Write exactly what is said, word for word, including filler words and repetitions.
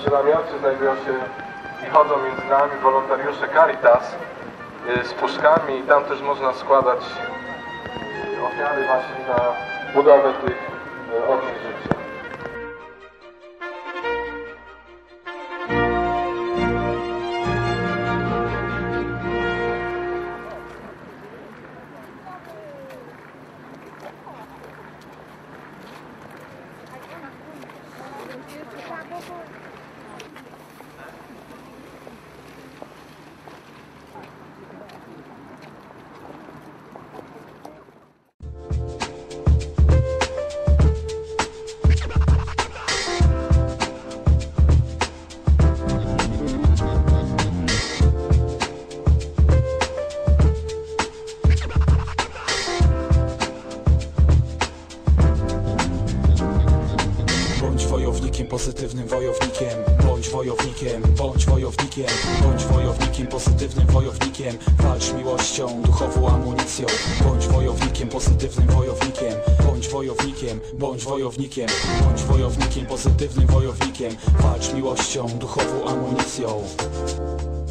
przy namiocie znajdują się i chodzą między nami wolontariusze Caritas z puszkami i tam też można składać ofiary właśnie na budowę tych ognisk życia. Wojownikiem, pozytywnym wojownikiem. Bądź wojownikiem, bądź wojownikiem. Bądź wojownikiem, pozytywnym wojownikiem. Walcz miłością, duchową amunicją. Bądź wojownikiem, pozytywnym wojownikiem. Bądź wojownikiem, bądź wojownikiem. Bądź wojownikiem, pozytywnym wojownikiem. Walcz miłością, duchową amunicją.